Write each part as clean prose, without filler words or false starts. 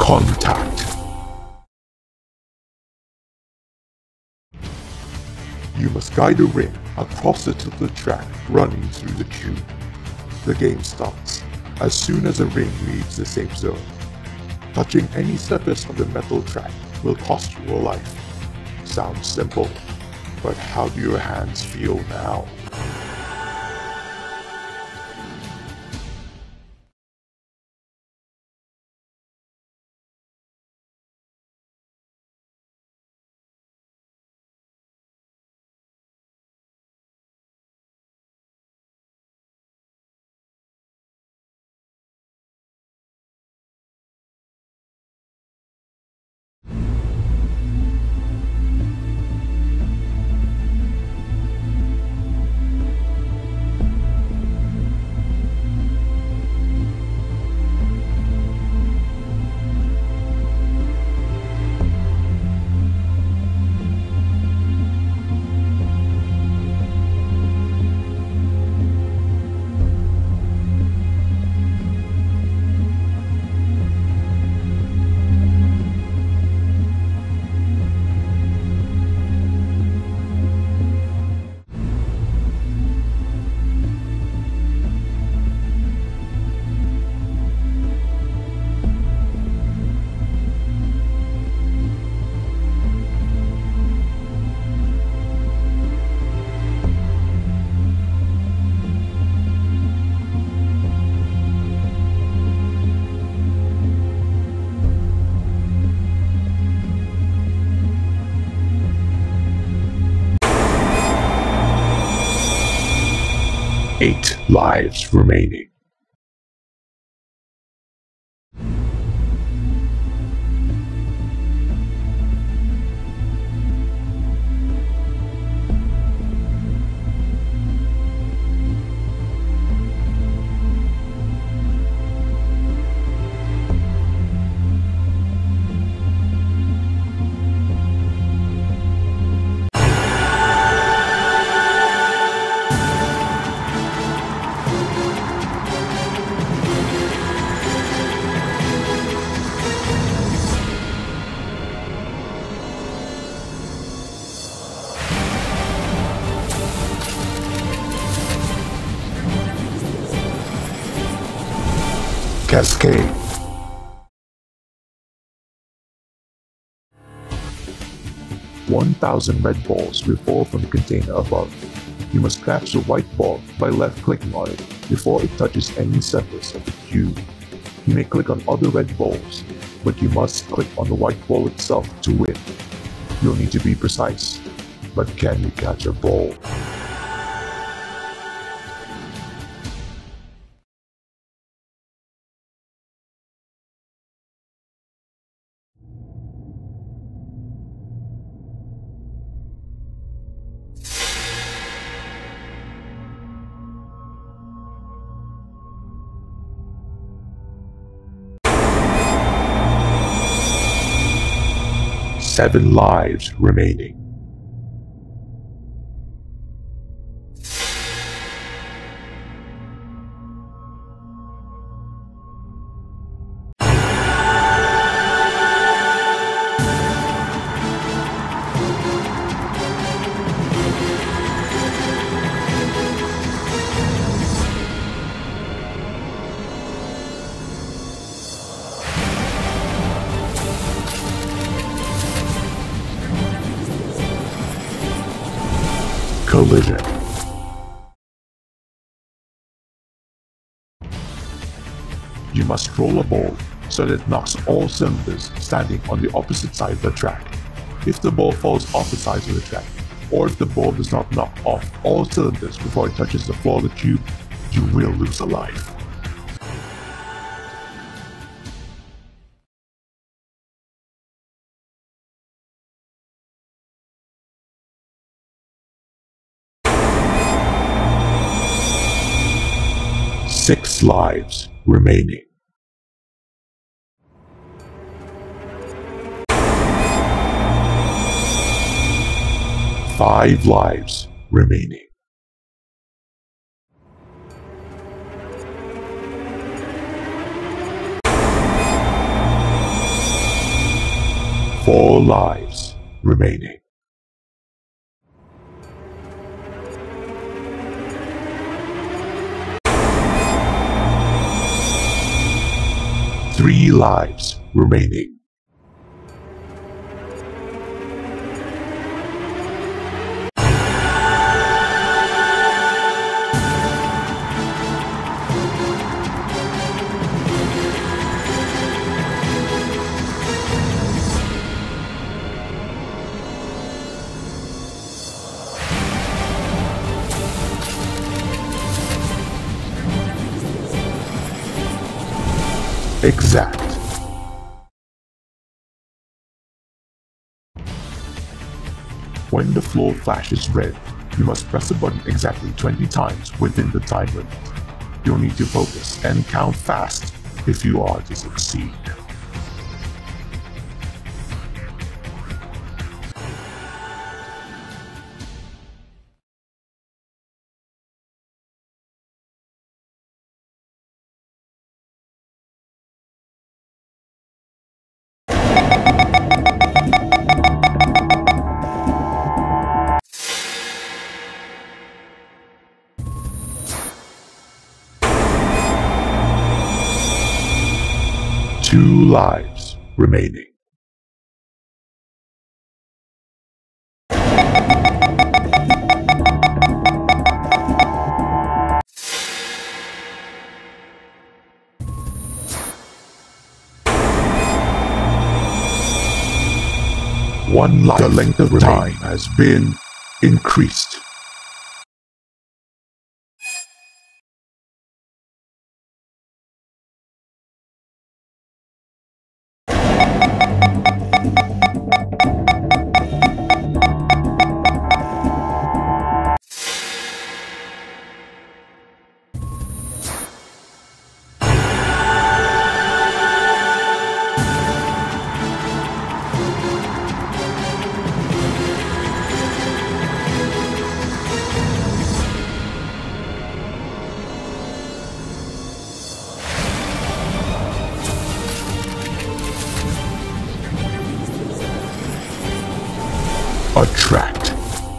Contact. You must guide a ring across the tilted track running through the cube. The game starts as soon as a ring leaves the safe zone. Touching any surface of the metal track will cost you a life. Sounds simple, but how do your hands feel now? Eight lives remaining. Cascade. "1,000 red balls will fall from the container above. You must catch the white ball by left-clicking on it before it touches any surface of the cube. You may click on other red balls, but you must click on the white ball itself to win. You'll need to be precise, but can you catch a ball?" Seven lives remaining. Collision. You must roll a ball so that it knocks all cylinders standing on the opposite side of the track. If the ball falls off the sides of the track, or if the ball does not knock off all cylinders before it touches the floor of the cube, you will lose a life. Six lives remaining. Five lives remaining. 4 lives remaining. 3 lives remaining. 'Exact'. When the floor flashes red, you must press the button exactly 20 times within the time limit. You'll need to focus and count fast if you are to succeed. Two lives remaining. 1 life. The length of time has been increased. Attract.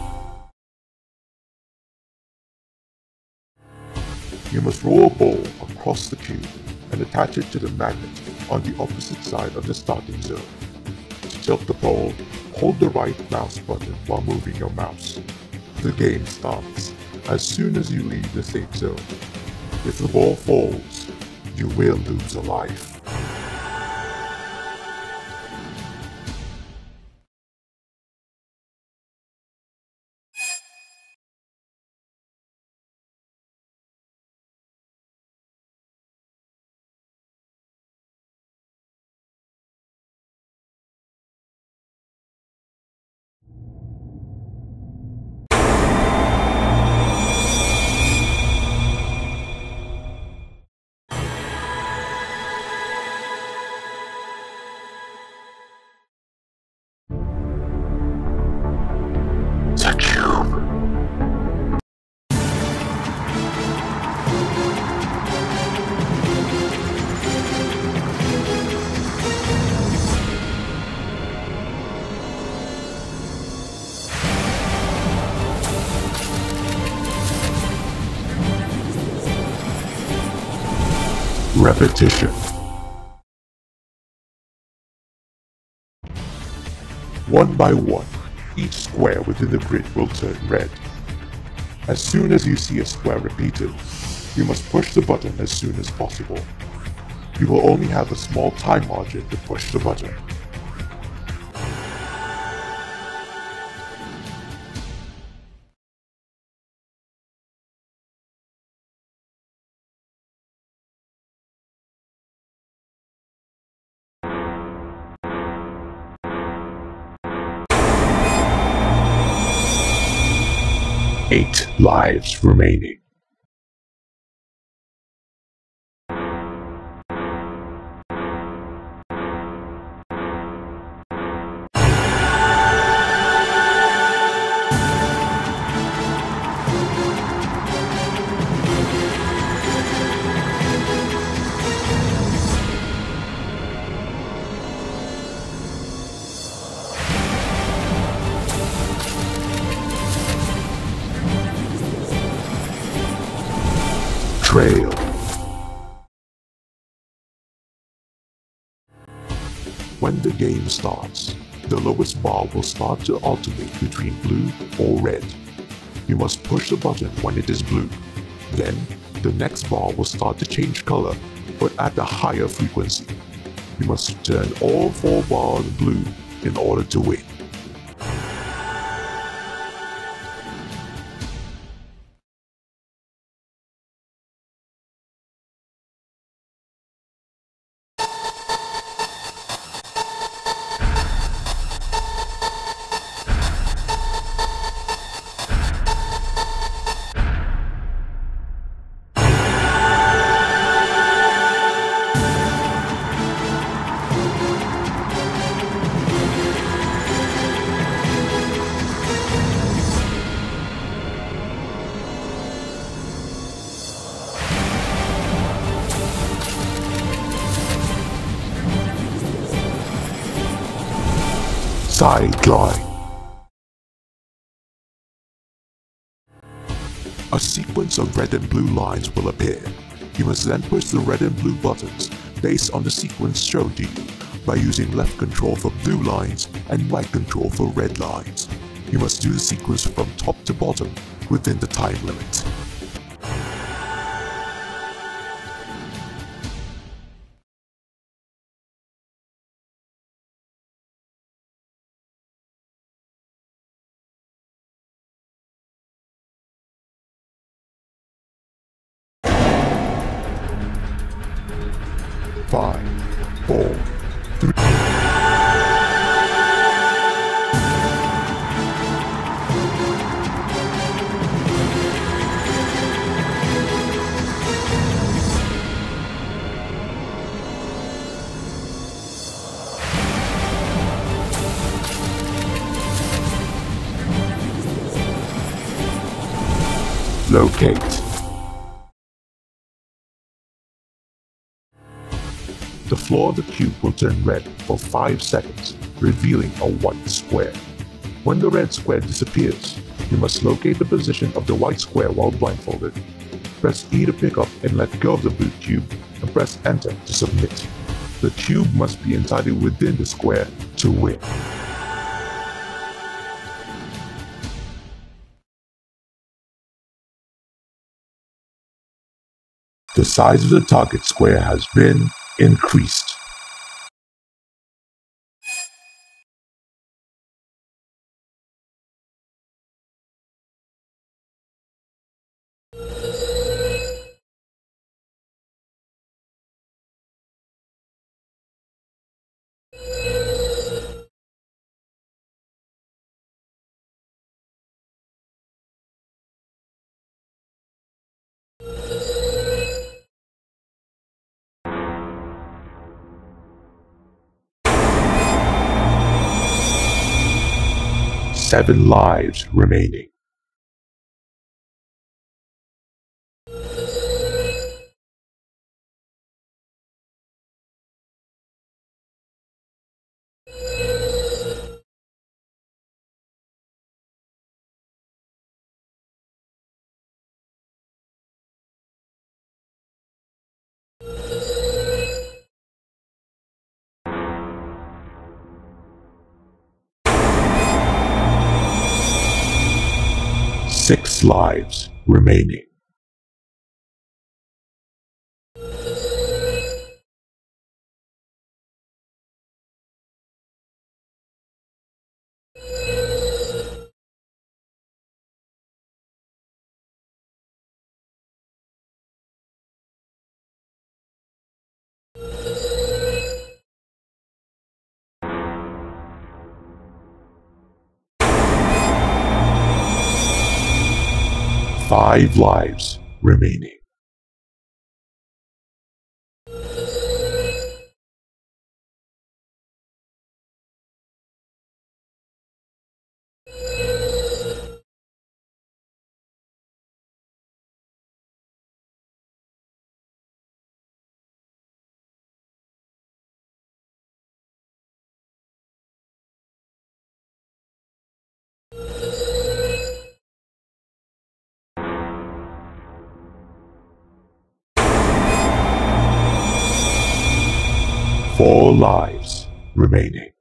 You must roll a ball across the cube and attach it to the magnet on the opposite side of the starting zone. To tilt the ball, hold the right mouse button while moving your mouse. The game starts as soon as you leave the safe zone. If the ball falls, you will lose a life. The cube. Repetition. One by one, each square within the grid will turn red. As soon as you see a square repeated, you must push the button as soon as possible. You will only have a small time margin to push the button. Eight lives remaining. Trail. When the game starts, the lowest bar will start to alternate between blue or red. You must push the button when it is blue. Then, the next bar will start to change color, but at a higher frequency. You must turn all 4 bars blue in order to win. Sideline. A sequence of red and blue lines will appear. You must then push the red and blue buttons based on the sequence shown to you by using left control for blue lines and right control for red lines. You must do the sequence from top to bottom within the time limit. Five, 4, 3. Locate. The floor of the cube will turn red for 5 seconds, revealing a white square. When the red square disappears, you must locate the position of the white square while blindfolded. Press E to pick up and let go of the blue cube, and press Enter to submit. The cube must be entirely within the square to win. The size of the target square has been increased. Seven lives remaining. Six lives remaining. Five lives remaining. 4 lives remaining.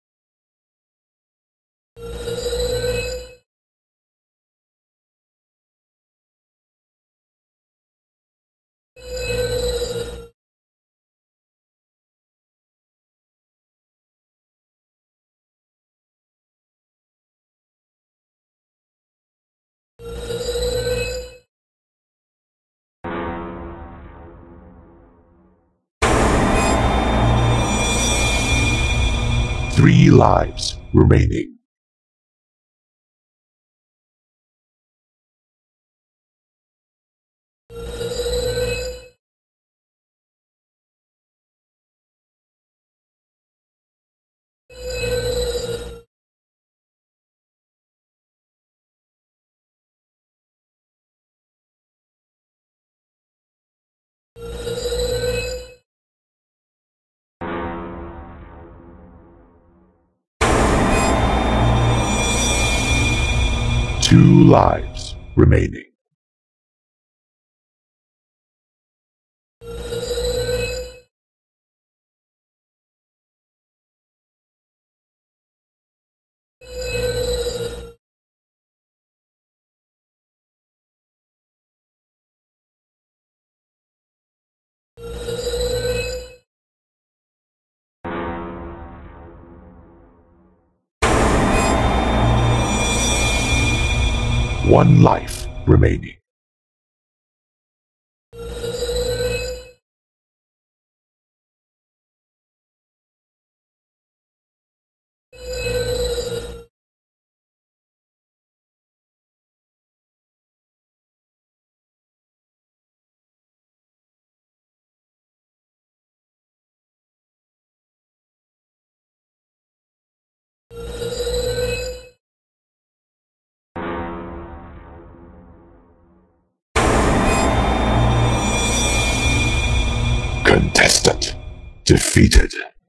Three lives remaining. Two lives remaining. One life remaining. Contestant defeated.